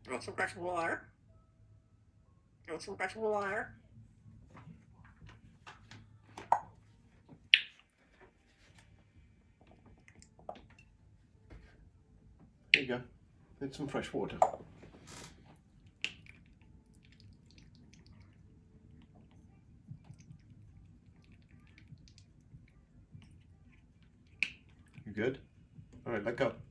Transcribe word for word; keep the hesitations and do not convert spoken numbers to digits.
Want some fresh water? Want some fresh water? There you go. Need some fresh water. You good? All right, let go.